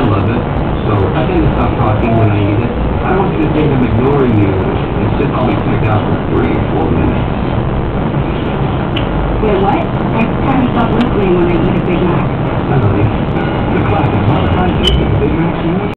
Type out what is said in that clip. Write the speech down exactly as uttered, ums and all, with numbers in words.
I love it, so I tend to stop talking when I eat it. I don't want you to think I'm ignoring you and sit all be checked out for three or four minutes.